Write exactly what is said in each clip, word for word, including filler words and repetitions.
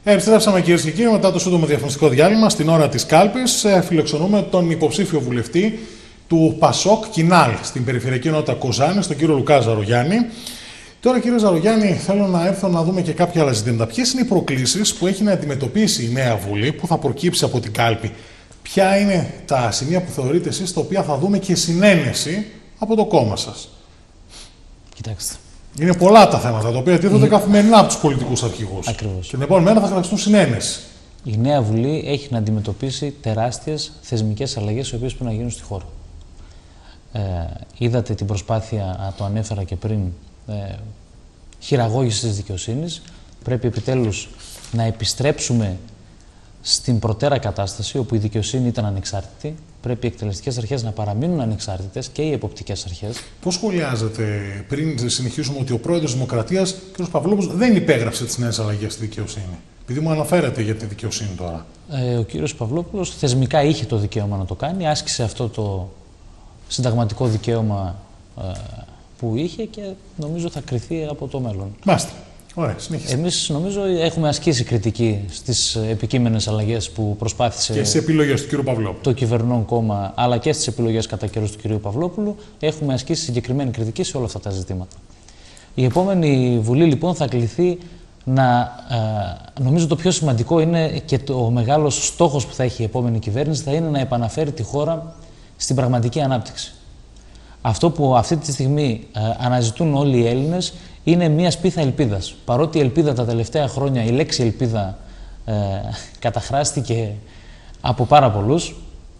Επιστρέψαμε κυρίες και κύριοι μετά το σύντομο διαφημιστικό διάλειμμα. Στην ώρα της κάλπης φιλοξενούμε τον υποψήφιο βουλευτή του Πασόκ Κινάλ στην περιφερειακή ενότητα Κοζάνης, τον κύριο Λουκά Ζαρογιάννη. Τώρα, κύριε Ζαρογιάννη, θέλω να έρθω να δούμε και κάποια άλλα ζητήματα. Ποιες είναι οι προκλήσεις που έχει να αντιμετωπίσει η νέα Βουλή που θα προκύψει από την κάλπη? Ποια είναι τα σημεία που θεωρείτε εσείς τα οποία θα δούμε και συνένεση από το κόμμα σας? Κοιτάξτε. Είναι πολλά τα θέματα τα οποία τίθονται η... καθημερινά από τους πολιτικούς αρχηγούς. Ακριβώς. Και την επόμενη μέρα θα χρειαστούν συνένεση. Η νέα Βουλή έχει να αντιμετωπίσει τεράστιες θεσμικές αλλαγές οι οποίες πρέπει να γίνουν στη χώρα. Ε, είδατε την προσπάθεια, το ανέφερα και πριν, ε, χειραγώγησης της δικαιοσύνης. Πρέπει επιτέλους να επιστρέψουμε στην προτέρα κατάσταση όπου η δικαιοσύνη ήταν ανεξάρτητη. Πρέπει οι εκτελεστικές αρχές να παραμείνουν ανεξάρτητες και οι εποπτικές αρχές. Πώς σχολιάζετε, πριν συνεχίσουμε, ότι ο πρόεδρος της Δημοκρατίας, κ. Παυλόπουλος, δεν υπέγραψε τις νέες αλλαγές στη δικαιοσύνη? Επειδή μου αναφέρετε για τη δικαιοσύνη τώρα. Ε, ο κ. Παυλόπουλος θεσμικά είχε το δικαίωμα να το κάνει, άσκησε αυτό το συνταγματικό δικαίωμα ε, που είχε και νομίζω θα κριθεί από το μέλλον. Μάλιστα. Ωραία, συνέχιστε. Εμείς νομίζω έχουμε ασκήσει κριτική στις επικείμενες αλλαγές που προσπάθησε και στις επιλογές του κ. Παυλόπουλου. Το κυβερνών κόμμα, αλλά και στις επιλογές κατά καιρούς του κ. Παυλόπουλου. Έχουμε ασκήσει συγκεκριμένη κριτική σε όλα αυτά τα ζητήματα. Η επόμενη Βουλή λοιπόν θα κληθεί να. Ε, νομίζω το πιο σημαντικό είναι και το μεγάλος στόχος που θα έχει η επόμενη κυβέρνηση θα είναι να επαναφέρει τη χώρα στην πραγματική ανάπτυξη. Αυτό που αυτή τη στιγμή ε, αναζητούν όλοι οι Έλληνες είναι μια σπίθα ελπίδας. Παρότι η ελπίδα τα τελευταία χρόνια, η λέξη ελπίδα ε, καταχράστηκε από πάρα πολλούς,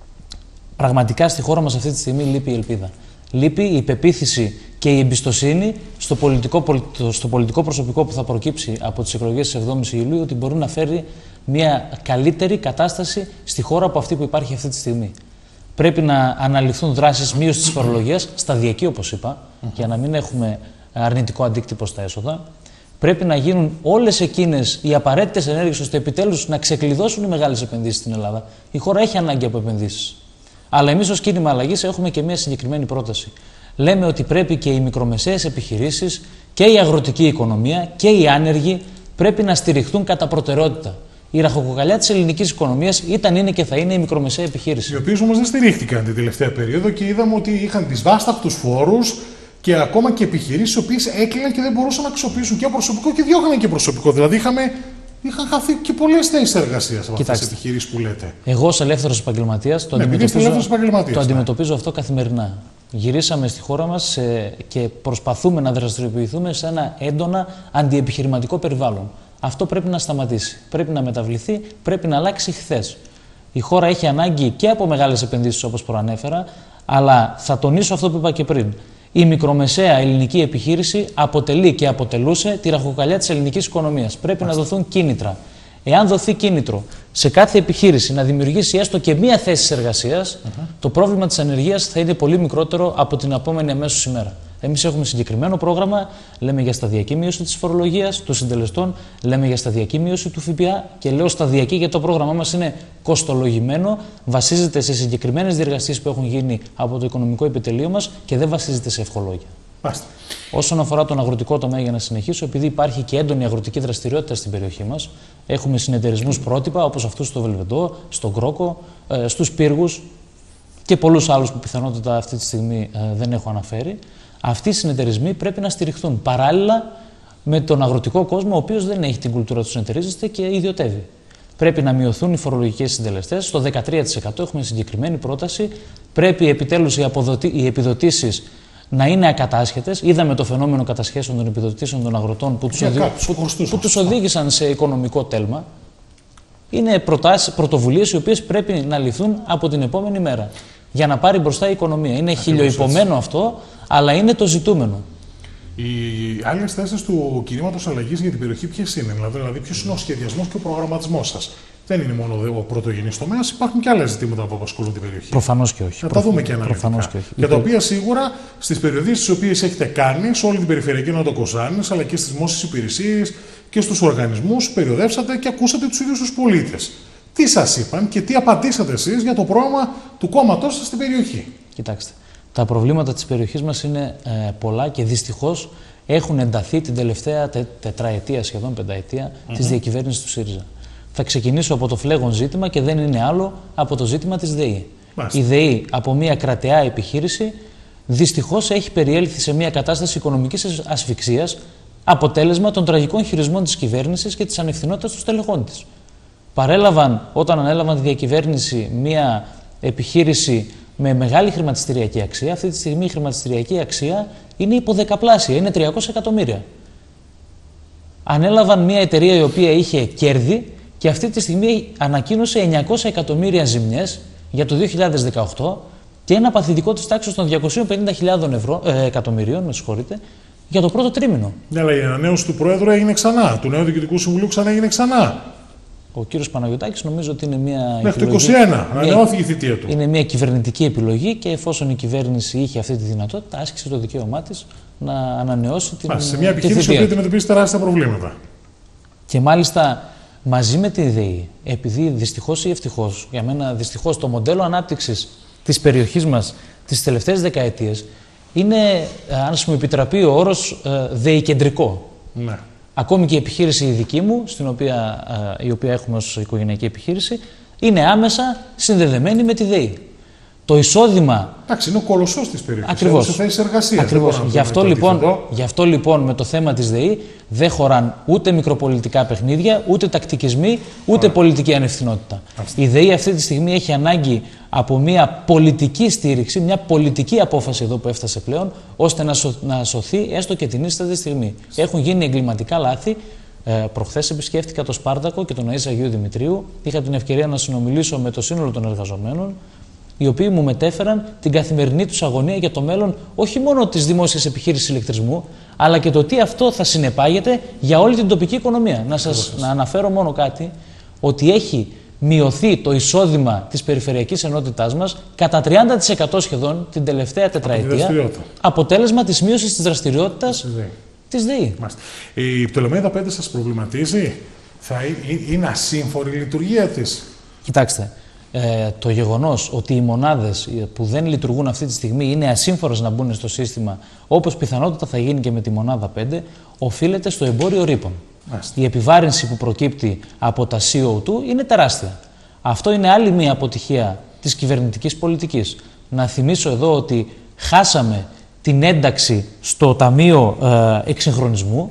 πραγματικά στη χώρα μας αυτή τη στιγμή λείπει η ελπίδα. Λείπει η πεποίθηση και η εμπιστοσύνη στο πολιτικό, στο πολιτικό προσωπικό που θα προκύψει από τις εκλογές της εβδόμης Ιουλίου, ότι μπορεί να φέρει μια καλύτερη κατάσταση στη χώρα από αυτή που υπάρχει αυτή τη στιγμή. Πρέπει να αναλυθούν δράσεις μείωσης της φορολογίας, σταδιακή όπως είπα, mm-hmm. για να μην έχουμε αρνητικό αντίκτυπο στα έσοδα. Πρέπει να γίνουν όλες εκείνες οι απαραίτητες ενέργειες ώστε επιτέλους να ξεκλειδώσουν οι μεγάλες επενδύσεις στην Ελλάδα. Η χώρα έχει ανάγκη από επενδύσεις. Αλλά εμείς ως κίνημα αλλαγής έχουμε και μια συγκεκριμένη πρόταση. Λέμε ότι πρέπει και οι μικρομεσαίες επιχειρήσεις και η αγροτική οικονομία και οι άνεργοι πρέπει να στηριχτούν κατά προτεραιότητα. Η ραχοκοκαλιά της ελληνικής οικονομίας ήταν, είναι και θα είναι η μικρομεσαία επιχείρηση. Οι οποίες όμως δεν στηρίχτηκαν την τελευταία περίοδο και είδαμε ότι είχαν δυσβάσταχτους φόρους και ακόμα και επιχειρήσεις οι οποίες έκλειναν και δεν μπορούσαν να αξιοποιήσουν και προσωπικό και διώχναν και προσωπικό. Δηλαδή είχαμε, είχαν χαθεί και πολλές θέσεις εργασίας από αυτές τις επιχειρήσεις που λέτε. Εγώ ως ελεύθερος επαγγελματίας το, ναι, αντιμετωπίζω, το αντιμετωπίζω αυτό καθημερινά. Γυρίσαμε στη χώρα μας σε, και προσπαθούμε να δραστηριοποιηθούμε σε ένα έντονα αντιεπιχειρηματικό περιβάλλον. Αυτό πρέπει να σταματήσει. Πρέπει να μεταβληθεί, πρέπει να αλλάξει χθες. Η χώρα έχει ανάγκη και από μεγάλες επενδύσεις όπως προανέφερα, αλλά θα τονίσω αυτό που είπα και πριν. Η μικρομεσαία ελληνική επιχείρηση αποτελεί και αποτελούσε τη ραχοκοκαλιά της ελληνικής οικονομίας. Πρέπει Άς. να δοθούν κίνητρα. Εάν δοθεί κίνητρο σε κάθε επιχείρηση να δημιουργήσει έστω και μία θέση εργασίας, uh-huh. το πρόβλημα της ανεργίας θα είναι πολύ μικρότερο από την επόμενη αμέσως ημέρα. Εμείς έχουμε συγκεκριμένο πρόγραμμα, λέμε για σταδιακή μείωση της φορολογίας, των συντελεστών, λέμε για σταδιακή μείωση του ΦΠΑ και λέω σταδιακή γιατί το πρόγραμμά μας είναι κοστολογημένο, βασίζεται σε συγκεκριμένες διεργασίες που έχουν γίνει από το οικονομικό επιτελείο μας και δεν βασίζεται σε ευχολόγια. Πάστε. Όσον αφορά τον αγροτικό τομέα, για να συνεχίσω, επειδή υπάρχει και έντονη αγροτική δραστηριότητα στην περιοχή μας, έχουμε συνεταιρισμούς πρότυπα όπως αυτούς στο Βελβεντό, στον Κρόκο, ε, στους Πύργους και πολλούς άλλους που πιθανότατα αυτή τη στιγμή ε, δεν έχω αναφέρει. Αυτοί οι συνεταιρισμοί πρέπει να στηριχθούν παράλληλα με τον αγροτικό κόσμο, ο οποίος δεν έχει την κουλτούρα του συνεταιρίζεστε και ιδιωτεύει. Πρέπει να μειωθούν οι φορολογικές συντελεστές. Στο δεκατρία τοις εκατό έχουμε συγκεκριμένη πρόταση. Πρέπει επιτέλους οι, αποδοτι... οι επιδοτήσεις να είναι ακατάσχετες. Είδαμε το φαινόμενο κατασχέσεων των επιδοτήσεων των αγροτών που τους, οδη... που... που τους οδήγησαν σε οικονομικό τέλμα. Είναι προτάσεις, πρωτοβουλίες οι οποίες πρέπει να ληφθούν από την επόμενη μέρα για να πάρει μπροστά η οικονομία. Είναι χιλιοϊπωμένο αυτό, αλλά είναι το ζητούμενο. Οι άλλες θέσεις του κινήματος αλλαγής για την περιοχή ποιες είναι, δηλαδή ποιος είναι ο σχεδιασμός και ο προγραμματισμός σας? Δεν είναι μόνο ο πρωτογενής τομέας, υπάρχουν και άλλα ζητήματα που απασχολούν την περιοχή. Προφανώς και όχι. Θα τα δούμε και αναλυτικά. Για τα οποία σίγουρα στις περιοδίες τις οποίες έχετε κάνει, σε όλη την περιφερειακή ενότητα Κοζάνης, αλλά και στις δημόσιες υπηρεσίες και στους οργανισμούς, περιοδεύσατε και ακούσατε τους ίδιους τους πολίτες. Τι σας είπαν και τι απαντήσατε εσείς για το πρόγραμμα του κόμματός σας στην περιοχή? Κοιτάξτε, τα προβλήματα της περιοχής μας είναι ε, πολλά και δυστυχώς έχουν ενταθεί την τελευταία τε, τετραετία, σχεδόν πενταετία, mm-hmm. της διακυβέρνησης του ΣΥΡΙΖΑ. Θα ξεκινήσω από το φλέγον ζήτημα και δεν είναι άλλο από το ζήτημα της ΔΕΗ. Μάλιστα. Η ΔΕΗ από μια κρατεά επιχείρηση δυστυχώς έχει περιέλθει σε μια κατάσταση οικονομικής ασφυξίας, αποτέλεσμα των τραγικών χειρισμών της κυβέρνησης και της ανευθυνότητας των στελεχών της. Παρέλαβαν, όταν ανέλαβαν τη διακυβέρνηση, μια επιχείρηση με μεγάλη χρηματιστηριακή αξία. Αυτή τη στιγμή η χρηματιστηριακή αξία είναι υποδεκαπλάσια, είναι τριακόσια εκατομμύρια. Ανέλαβαν μια εταιρεία η οποία είχε κέρδη και αυτή τη στιγμή ανακοίνωσε εννιακόσια εκατομμύρια ζημιές για το δύο χιλιάδες δεκαοκτώ και ένα παθητικό της τάξης των διακοσίων πενήντα χιλιάδων ε, εκατομμυρίων, με συγχωρείτε, για το πρώτο τρίμηνο. Ναι, αλλά η ανανέωση του Προέδρου έγινε ξανά. Του νέου Διοικητικού Συμβουλίου ξανά έγινε ξανά. Ο κύριος Παναγιωτάκης νομίζω ότι είναι μια. Μέχρι το είκοσι ένα, ανανεώθηκε η θητεία του. Είναι μια κυβερνητική επιλογή και εφόσον η κυβέρνηση είχε αυτή τη δυνατότητα, άσκησε το δικαίωμά της να ανανεώσει την. Άς, σε μια επιχείρηση που αντιμετωπίζει τεράστια προβλήματα. Και μάλιστα μαζί με τη ΔΕΗ, επειδή δυστυχώς ή ευτυχώς, για μένα δυστυχώς το μοντέλο ανάπτυξης της περιοχής μας τις τελευταίες δεκαετίες είναι, αν μου επιτραπεί ο όρος, ΔΕΗ-κεντρικό. Ναι. Ακόμη και η επιχείρηση η δική μου, στην οποία, η οποία έχουμε ως οικογενειακή επιχείρηση, είναι άμεσα συνδεδεμένη με τη ΔΕΗ. Το εισόδημα. Εντάξει, είναι ο κολοσσός της περιοχής. Ακριβώς. Σε θέσεις εργασίας. Ακριβώς. Γι' αυτό, λοιπόν, γι' αυτό λοιπόν με το θέμα της ΔΕΗ δεν χωράν ούτε μικροπολιτικά παιχνίδια, ούτε τακτικισμοί, ούτε Ωραία. πολιτική ανευθυνότητα. Άστε. Η ΔΕΗ αυτή τη στιγμή έχει ανάγκη από μια πολιτική στήριξη, μια πολιτική απόφαση εδώ που έφτασε πλέον, ώστε να, σω, να σωθεί έστω και την ίστατη στιγμή. Άστε. Έχουν γίνει εγκληματικά λάθη. Ε, προχθές επισκέφτηκα το Σπάρτακο και τον Αΐς Αγίου Δημητρίου. Είχα την ευκαιρία να συνομιλήσω με το σύνολο των εργαζομένων, οι οποίοι μου μετέφεραν την καθημερινή τους αγωνία για το μέλλον όχι μόνο της δημόσιας επιχείρησης ηλεκτρισμού, αλλά και το τι αυτό θα συνεπάγεται για όλη την τοπική οικονομία. Να σας να αναφέρω μόνο κάτι, ότι έχει μειωθεί το εισόδημα της περιφερειακής ενότητάς μας κατά τριάντα τοις εκατό σχεδόν την τελευταία τετραετία, αποτέλεσμα της μείωσης της δραστηριότητας της ΔΕΗ. Η Πτολεμαΐδα πέντε σας προβληματίζει? Θα είναι ασύμφορη η λειτουργία της? Κοιτάξτε. Ε, το γεγονός ότι οι μονάδες που δεν λειτουργούν αυτή τη στιγμή είναι ασύμφορες να μπουν στο σύστημα, όπως πιθανότατα θα γίνει και με τη μονάδα πέντε, οφείλεται στο εμπόριο ρήπων. Άστε. Η επιβάρυνση που προκύπτει από τα σι ο δύο είναι τεράστια. Αυτό είναι άλλη μία αποτυχία της κυβερνητικής πολιτικής. Να θυμίσω εδώ ότι χάσαμε την ένταξη στο Ταμείο ε, Εξυγχρονισμού,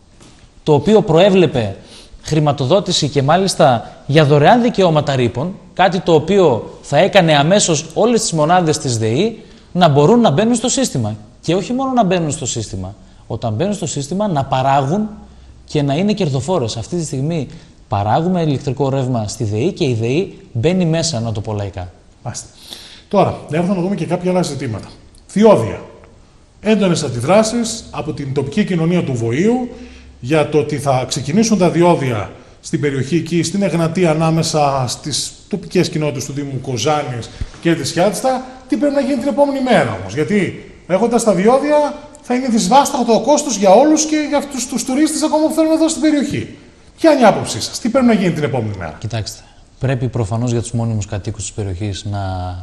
το οποίο προέβλεπε χρηματοδότηση και μάλιστα για δωρεάν δικαιώματα ρήπων, κάτι το οποίο θα έκανε αμέσως όλες τις μονάδες της ΔΕΗ να μπορούν να μπαίνουν στο σύστημα. Και όχι μόνο να μπαίνουν στο σύστημα, όταν μπαίνουν στο σύστημα να παράγουν και να είναι κερδοφόρες. Αυτή τη στιγμή παράγουμε ηλεκτρικό ρεύμα στη ΔΕΗ και η ΔΕΗ μπαίνει μέσα, να το πω λαϊκά. Άστε. Τώρα, έρχομαι να δούμε και κάποια άλλα ζητήματα. Διόδια. Έντονες αντιδράσεις από την τοπική κοινωνία του Βοήου για το ότι θα ξεκινήσουν τα διόδια στην περιοχή εκεί, στην Εγνατία, ανάμεσα στις τοπικές κοινότητες του Δήμου Κοζάνης και της Χιάτιστα. Τι πρέπει να γίνει την επόμενη μέρα όμως? Γιατί έχοντας τα διόδια θα είναι δυσβάσταχτο το κόστος για όλους και για αυτούς τους τουρίστες ακόμα που θέλουν εδώ στην περιοχή. Ποια είναι η άποψή σας? Τι πρέπει να γίνει την επόμενη μέρα? Κοιτάξτε, πρέπει προφανώς για τους μόνιμους κατοίκους της περιοχής να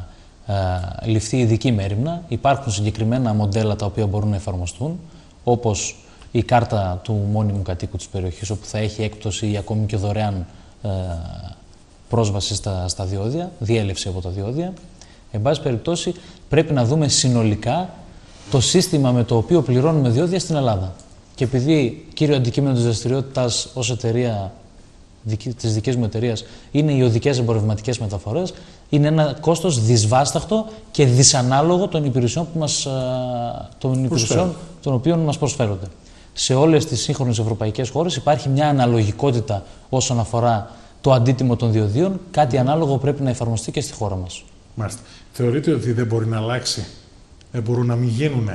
ε, ληφθεί ειδική μέριμνα. Υπάρχουν συγκεκριμένα μοντέλα τα οποία μπορούν να εφαρμοστούν, όπως η κάρτα του μόνιμου κατοίκου της περιοχής, όπου θα έχει έκπτωση ή ακόμη και δωρεάν ε, πρόσβαση στα, στα διόδια, διέλευση από τα διόδια. Εν πάση περιπτώσει, πρέπει να δούμε συνολικά το σύστημα με το οποίο πληρώνουμε διόδια στην Ελλάδα. Και επειδή κύριο αντικείμενο της δραστηριότητας ως εταιρεία, της δικής μου εταιρείας, είναι οι οδικές εμπορευματικές μεταφορές, είναι ένα κόστος δυσβάσταχτο και δυσανάλογο των υπηρεσιών, που μας, των, υπηρεσιών των οποίων μας προσφέρονται. Σε όλες τις σύγχρονες ευρωπαϊκές χώρες υπάρχει μια αναλογικότητα όσον αφορά το αντίτιμο των διοδίων. Κάτι ανάλογο πρέπει να εφαρμοστεί και στη χώρα μας. Μάλιστα. Θεωρείτε ότι δεν μπορεί να αλλάξει? Δεν μπορούν να μην γίνουν?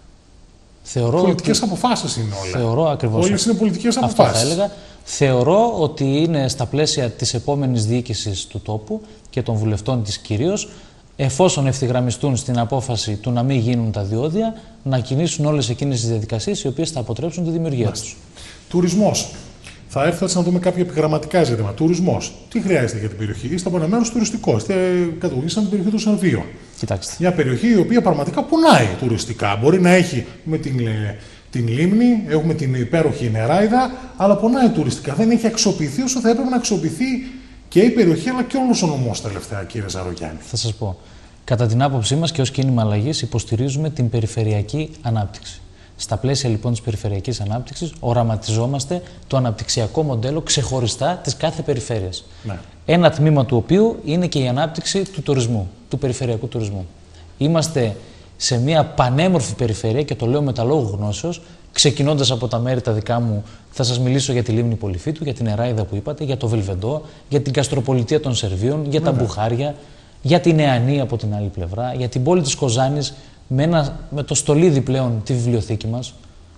Θεωρώ πολιτικές ότι... αποφάσεις είναι όλα. Θεωρώ ακριβώς. Όλες είναι πολιτικές αυτό αποφάσεις. Θα έλεγα. Θεωρώ ότι είναι στα πλαίσια της επόμενης διοίκησης του τόπου και των βουλευτών της κυρίως, εφόσον ευθυγραμμιστούν στην απόφαση του να μην γίνουν τα διόδια, να κινήσουν όλες εκείνες τις διαδικασίες οι οποίες θα αποτρέψουν τη δημιουργία τους. Τουρισμός. Θα έρθω έτσι να δούμε κάποια επιγραμματικά ζητήματα. Τουρισμός. Τι χρειάζεται για την περιοχή? Είστε από ένα μέρος τουριστικό. Είστε κατοικήσαν την περιοχή του Σερβίου. Κοιτάξτε. Μια περιοχή η οποία πραγματικά πονάει τουριστικά. Μπορεί να έχει με την, τη την λίμνη, έχουμε την υπέροχη νεράιδα, αλλά πονάει τουριστικά. Δεν έχει αξιοποιηθεί όσο θα έπρεπε να αξιοποιηθεί και η περιοχή, αλλά και όλος ο νομός τελευταία, κύριε Ζαρογιάννη. Θα σας πω. Κατά την άποψή μας και ως κίνημα αλλαγής υποστηρίζουμε την περιφερειακή ανάπτυξη. Στα πλαίσια λοιπόν της περιφερειακής ανάπτυξης, οραματιζόμαστε το αναπτυξιακό μοντέλο ξεχωριστά της κάθε περιφέρειας. Ναι. Ένα τμήμα του οποίου είναι και η ανάπτυξη του τουρισμού, του περιφερειακού τουρισμού. Είμαστε σε μια πανέμορφη περιφέρεια και το λέω με τα λόγου γνώσεως, ξεκινώντας από τα μέρη τα δικά μου, θα σας μιλήσω για τη Λίμνη Πολυφίτου, για την Νεράιδα που είπατε, για το Βελβεντό, για την Καστροπολιτεία των Σερβίων, για τα Μπουχάρια, για την Νεανή από την άλλη πλευρά, για την πόλη της Κοζάνης με, ένα, με το στολίδι πλέον τη βιβλιοθήκη μας.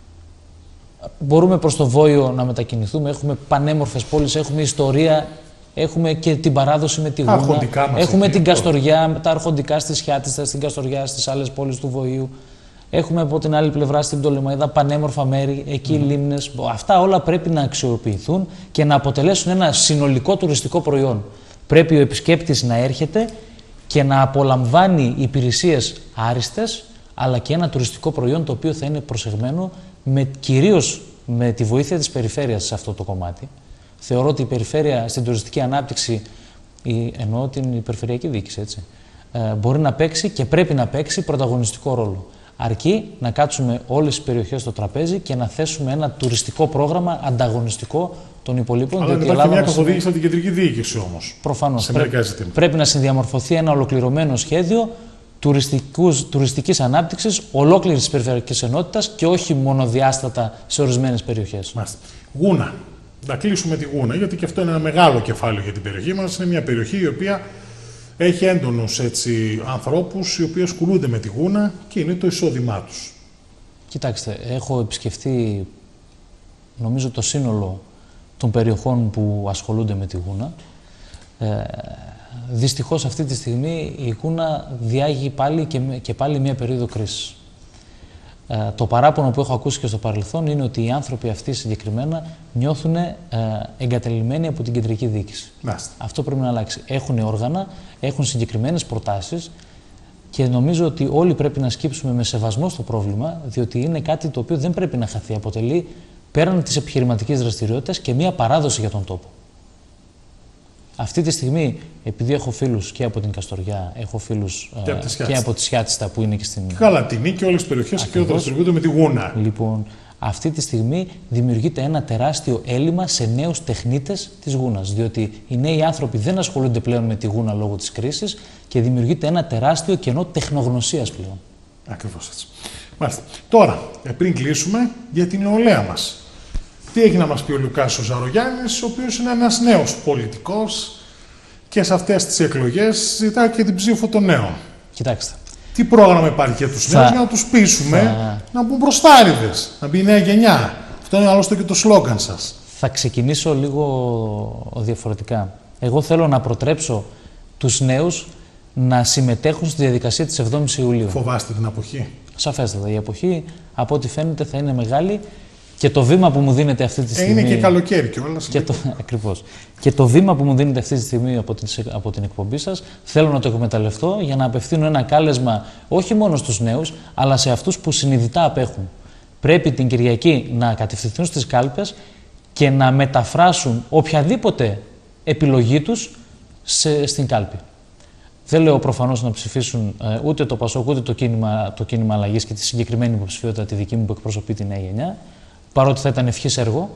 Μπορούμε προς το Βόιο να μετακινηθούμε, έχουμε πανέμορφες πόλεις, έχουμε ιστορία, έχουμε και την παράδοση με τη Γούνα, έχουμε την Καστοριά, τα αρχοντικά στη Σιάτιστα, στην Καστοριά, στις άλλες πόλεις του Βοήου. Έχουμε από την άλλη πλευρά στην Πτολεμαΐδα πανέμορφα μέρη, εκεί mm. λίμνες. Αυτά όλα πρέπει να αξιοποιηθούν και να αποτελέσουν ένα συνολικό τουριστικό προϊόν. Πρέπει ο επισκέπτης να έρχεται και να απολαμβάνει υπηρεσίες άριστες, αλλά και ένα τουριστικό προϊόν το οποίο θα είναι προσεγμένο με, κυρίως με τη βοήθεια της περιφέρειας σε αυτό το κομμάτι. Θεωρώ ότι η περιφέρεια στην τουριστική ανάπτυξη, εννοώ την περιφερειακή διοίκηση, έτσι, ε, μπορεί να παίξει και πρέπει να παίξει πρωταγωνιστικό ρόλο. Αρκεί να κάτσουμε όλες τις περιοχές στο τραπέζι και να θέσουμε ένα τουριστικό πρόγραμμα ανταγωνιστικό των υπολείπων. Αλλά υπάρχει μια καθοδήγηση από την κεντρική διοίκηση όμως. Προφανώς. Πρέ... Πρέπει να συνδιαμορφωθεί ένα ολοκληρωμένο σχέδιο τουριστικής ανάπτυξης ολόκληρης της περιφερειακής ενότητας και όχι μονοδιάστατα σε ορισμένες περιοχές. Μάλιστα. Γούνα. Να κλείσουμε τη Γούνα, γιατί και αυτό είναι ένα μεγάλο κεφάλαιο για την περιοχή μας. Είναι μια περιοχή η οποία έχει έντονους έτσι, ανθρώπους οι οποίοι ασχολούνται με τη Γούνα και είναι το εισόδημά τους. Κοιτάξτε, έχω επισκεφτεί νομίζω το σύνολο των περιοχών που ασχολούνται με τη Γούνα. Ε, δυστυχώς αυτή τη στιγμή η Γούνα διάγει πάλι και, και πάλι μια περίοδο κρίσης. Ε, το παράπονο που έχω ακούσει και στο παρελθόν είναι ότι οι άνθρωποι αυτοί συγκεκριμένα νιώθουν ε, εγκαταλειμμένοι από την κεντρική διοίκηση. Μάλιστα. Αυτό πρέπει να αλλάξει. Έχουν όργανα, έχουν συγκεκριμένες προτάσεις και νομίζω ότι όλοι πρέπει να σκύψουμε με σεβασμό στο πρόβλημα, διότι είναι κάτι το οποίο δεν πρέπει να χαθεί. Αποτελεί πέραν της επιχειρηματικής δραστηριότητας και μία παράδοση για τον τόπο. Αυτή τη στιγμή, επειδή έχω φίλους και από την Καστοριά, έχω φίλους και, ε, και από τη Σιάτιστα που είναι και στην Καλατινή και όλες τις περιοχές και δραστηριοποιούνται με τη Γούνα. Λοιπόν, αυτή τη στιγμή δημιουργείται ένα τεράστιο έλλειμμα σε νέους τεχνίτες της Γούνας, διότι οι νέοι άνθρωποι δεν ασχολούνται πλέον με τη Γούνα λόγω της κρίσης και δημιουργείται ένα τεράστιο κενό τεχνογνωσίας πλέον. Ακριβώς έτσι. Μάλιστα. Τώρα, πριν κλείσουμε για την νεολαία μας. Τι έχει να μας πει ο Λουκάς ο Ζαρογιάννης, ο οποίος είναι ένας νέος πολιτικός και σε αυτές τις εκλογές ζητά και την ψήφο των νέων. Κοιτάξτε. Τι πρόγραμμα υπάρχει για τους θα... νέους για να τους πείσουμε θα... να μπουν μπροστάριδες, να μπει η νέα γενιά. Αυτό είναι άλλωστε και το σλόγγαν σας. Θα ξεκινήσω λίγο διαφορετικά. Εγώ θέλω να προτρέψω τους νέους να συμμετέχουν στη διαδικασία της εβδόμης Ιουλίου. Φοβάστε την αποχή? Σαφέστατα. Η αποχή, από ό,τι φαίνεται, θα είναι μεγάλη. Και το βήμα που μου δίνεται αυτή τη στιγμή. Ε, είναι και καλοκαίρι κιόλας. Και το, ακριβώς. Και το βήμα που μου δίνεται αυτή τη στιγμή από την, από την εκπομπή σας, θέλω να το εκμεταλλευτώ για να απευθύνω ένα κάλεσμα όχι μόνο στους νέους, αλλά σε αυτούς που συνειδητά απέχουν. Πρέπει την Κυριακή να κατευθυνθούν στις κάλπες και να μεταφράσουν οποιαδήποτε επιλογή τους σε, στην κάλπη. Δεν λέω προφανώς να ψηφίσουν ε, ούτε το Πασόκ ούτε το κίνημα, το κίνημα αλλαγής και τη συγκεκριμένη υποψηφιότητα τη δική μου που εκπροσωπεί τη νέα γενιά. Παρότι θα ήταν ευχής έργο.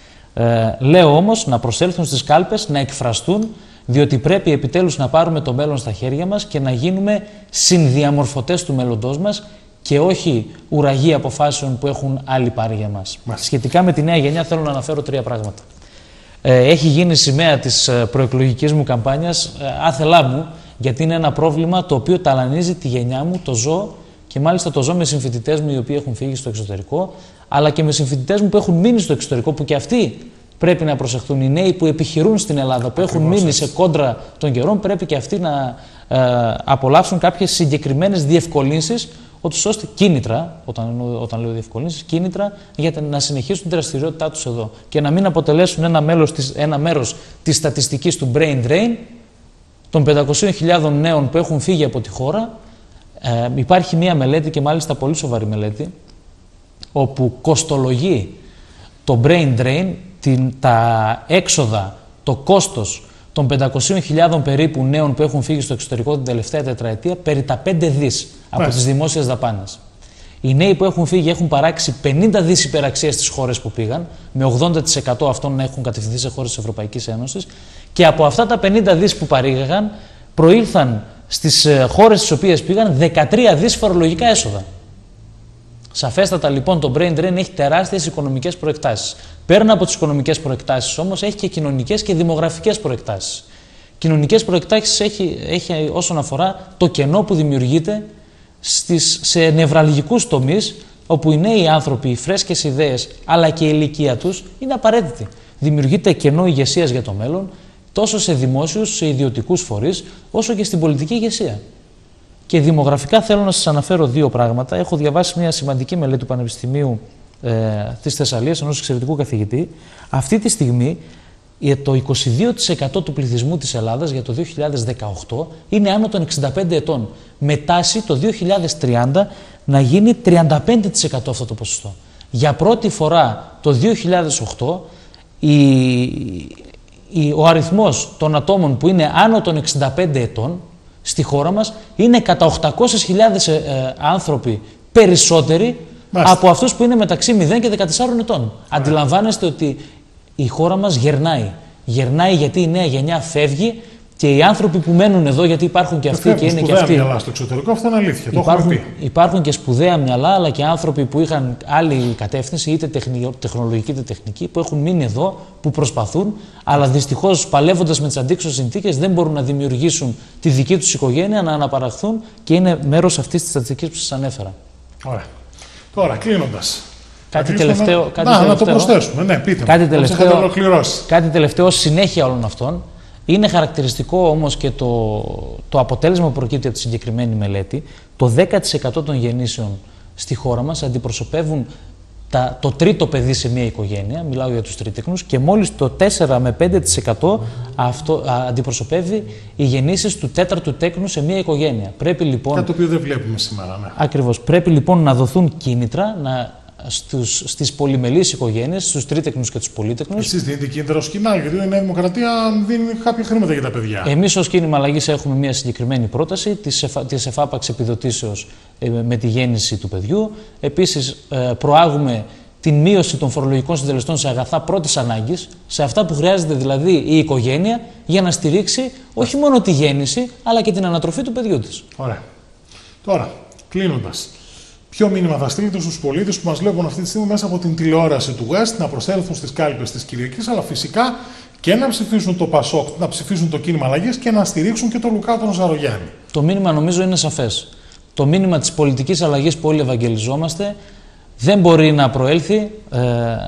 Ε, λέω όμως να προσέλθουν στις κάλπες, να εκφραστούν, διότι πρέπει επιτέλους να πάρουμε το μέλλον στα χέρια μας και να γίνουμε συνδιαμορφωτές του μέλλοντός μας και όχι ουραγοί αποφάσεων που έχουν άλλοι πάρει για μας. Μας. Σχετικά με τη νέα γενιά θέλω να αναφέρω τρία πράγματα. Ε, έχει γίνει σημαία της προεκλογικής μου καμπάνιας ε, άθελά μου, γιατί είναι ένα πρόβλημα το οποίο ταλανίζει τη γενιά μου, το ζω και μάλιστα το ζω με συμφοιτητές μου οι οποίοι έχουν φύγει στο εξωτερικό, αλλά και με συμφοιτητές μου που έχουν μείνει στο εξωτερικό, που και αυτοί πρέπει να προσεχθούν. Οι νέοι που επιχειρούν στην Ελλάδα, που έχουν μείνει σε κόντρα των καιρών, πρέπει και αυτοί να ε, απολαύσουν κάποιες συγκεκριμένες διευκολύνσεις, ώστε κίνητρα, όταν, όταν λέω διευκολύνσεις, κίνητρα για να συνεχίσουν τη δραστηριότητά τους εδώ και να μην αποτελέσουν ένα, μέλος της, ένα μέρος της στατιστικής του brain drain των πεντακοσίων χιλιάδων νέων που έχουν φύγει από τη χώρα. Ε, υπάρχει μία μελέτη, και μάλιστα πολύ σοβαρή μελέτη, όπου κοστολογεί το brain drain, την, τα έξοδα, το κόστος των πεντακόσιες χιλιάδες περίπου νέων που έχουν φύγει στο εξωτερικό την τελευταία τετραετία περί τα πέντε δις από τις δημόσιες δαπάνες. Οι νέοι που έχουν φύγει έχουν παράξει πενήντα δις υπεραξία στις χώρες που πήγαν, με ογδόντα τοις εκατό αυτών να έχουν κατευθυνθεί σε χώρες της Ευρωπαϊκής Ένωσης, και από αυτά τα πενήντα δις που παρήγαγαν προήλθαν στις χώρες στις οποίες πήγαν δεκατρία δις φορολογικά έσοδα. Σαφέστατα λοιπόν το brain drain έχει τεράστιες οικονομικές προεκτάσεις. Πέραν από τις οικονομικές προεκτάσεις όμως έχει και κοινωνικές και δημογραφικές προεκτάσεις. Κοινωνικές προεκτάσεις έχει, έχει όσον αφορά το κενό που δημιουργείται στις, σε νευραλγικούς τομείς, όπου οι νέοι άνθρωποι, οι φρέσκες ιδέες αλλά και η ηλικία τους είναι απαραίτητη. Δημιουργείται κενό ηγεσίας για το μέλλον, τόσο σε δημόσιους, σε ιδιωτικούς φορείς, όσο και στην πολιτική ηγεσία. Και δημογραφικά θέλω να σας αναφέρω δύο πράγματα. Έχω διαβάσει μια σημαντική μελέτη του Πανεπιστημίου ε, της Θεσσαλίας, ενός εξαιρετικού καθηγητή. Αυτή τη στιγμή το είκοσι δύο τοις εκατό του πληθυσμού της Ελλάδας για το δύο χιλιάδες δεκαοκτώ είναι άνω των εξήντα πέντε ετών. Με τάση το δύο χιλιάδες τριάντα να γίνει τριάντα πέντε τοις εκατό αυτό το ποσοστό. Για πρώτη φορά το δύο χιλιάδες οκτώ η, η, ο αριθμός των ατόμων που είναι άνω των εξήντα πέντε ετών στη χώρα μας είναι κατά οκτακόσιες χιλιάδες ε, ε, άνθρωποι περισσότεροι Μάλιστα. από αυτούς που είναι μεταξύ μηδέν και δεκατεσσάρων ετών. Μάλιστα. Αντιλαμβάνεστε ότι η χώρα μας γερνάει. Γερνάει γιατί η νέα γενιά φεύγει και οι άνθρωποι που μένουν εδώ, γιατί υπάρχουν και αυτοί και είναι και αυτοί. Μυαλά στο εξωτερικό, αυτό είναι αλήθεια. Υπάρχουν, το έχουμε πει. Υπάρχουν και σπουδαία μυαλά, αλλά και άνθρωποι που είχαν άλλη κατεύθυνση, είτε τεχνολογική είτε τεχνική, που έχουν μείνει εδώ, που προσπαθούν, αλλά δυστυχώς παλεύοντας με τις αντίξωες συνθήκες δεν μπορούν να δημιουργήσουν τη δική τους οικογένεια, να αναπαραχθούν και είναι μέρος αυτής της στατιστικής που σας ανέφερα. Ωραία. Τώρα, κλείνοντας. Κάτι τελευταίο, να... κάτι να, τελευταίο, να το προσθέσουμε. Ναι, πείτε κάτι μου. Τελευταίο, κάτι τελευταίο συνέχεια όλων αυτών. Είναι χαρακτηριστικό όμως και το, το αποτέλεσμα που προκύπτει από τη συγκεκριμένη μελέτη. Το δέκα τοις εκατό των γεννήσεων στη χώρα μας αντιπροσωπεύουν τα, το τρίτο παιδί σε μια οικογένεια, μιλάω για τους τρίτεκνους, και μόλις το τέσσερα με πέντε τοις εκατό αυτό, α, αντιπροσωπεύει οι γεννήσεις του τέταρτου τέκνου σε μια οικογένεια. Πρέπει λοιπόν... Κάτι το οποίο δεν βλέπουμε σήμερα. Ναι. Ακριβώς. Πρέπει λοιπόν να δοθούν κίνητρα, να Στους, στις πολυμελείς οικογένειες, στους τρίτεκνους και τους πολύτεκνους. Εσείς δίνετε κίνητρα ως κοινά, γιατί η Νέα Δημοκρατία δίνει κάποια χρήματα για τα παιδιά. Εμείς ως κίνημα αλλαγής έχουμε μια συγκεκριμένη πρόταση της, εφα, της εφάπαξ επιδοτήσεως ε, με τη γέννηση του παιδιού. Επίσης, ε, προάγουμε την μείωση των φορολογικών συντελεστών σε αγαθά πρώτης ανάγκης, σε αυτά που χρειάζεται δηλαδή η οικογένεια για να στηρίξει όχι μόνο τη γέννηση, αλλά και την ανατροφή του παιδιού της. Ωραία. Τώρα, κλείνοντας. Ποιο μήνυμα θα στείλετε στους πολίτες που μας βλέπουν αυτή τη στιγμή μέσα από την τηλεόραση του West να προσέλθουν στις κάλπες της Κυριακής, αλλά φυσικά και να ψηφίσουν το Πασόκ, να ψηφίσουν το κίνημα αλλαγής και να στηρίξουν και τον Λουκά τον Ζαρογιάννη? Το μήνυμα νομίζω είναι σαφές. Το μήνυμα της πολιτικής αλλαγής που όλοι ευαγγελιζόμαστε δεν μπορεί να προέλθει ε,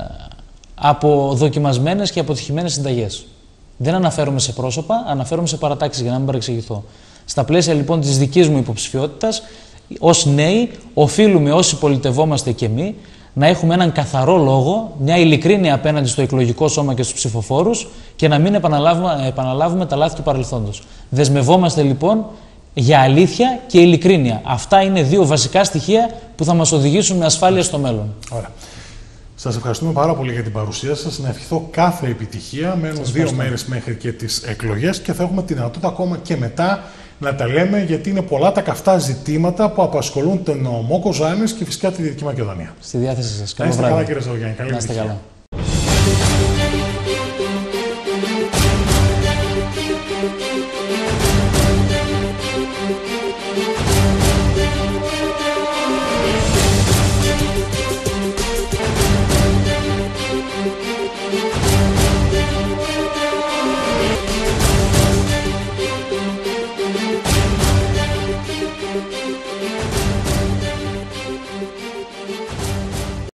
από δοκιμασμένες και αποτυχημένες συνταγές. Δεν αναφέρομαι σε πρόσωπα, αναφέρομαι σε παρατάξεις για να μην παρεξηγηθώ. Στα πλαίσια λοιπόν της δικής μου υποψηφιότητας, ως νέοι, οφείλουμε όσοι πολιτευόμαστε και εμείς να έχουμε έναν καθαρό λόγο, μια ειλικρίνεια απέναντι στο εκλογικό σώμα και στους ψηφοφόρους και να μην επαναλάβουμε, επαναλάβουμε τα λάθη του παρελθόντος. Δεσμευόμαστε λοιπόν για αλήθεια και ειλικρίνεια. Αυτά είναι δύο βασικά στοιχεία που θα μας οδηγήσουν με ασφάλεια στο μέλλον. Ωραία. Σας ευχαριστούμε πάρα πολύ για την παρουσία σας. Να ευχηθώ κάθε επιτυχία. Μένουν δύο μέρες μέχρι και τις εκλογές και θα έχουμε τη δυνατότητα ακόμα και μετά να τα λέμε, γιατί είναι πολλά τα καυτά ζητήματα που απασχολούν τον νομό Κοζάνης και φυσικά τη Δυτική Μακεδονία. Στη διάθεση σας. Καλό βράδυ. Να είστε καλά, κύριε Ζαρογιάννη. Καλή επιτυχία. Καλά.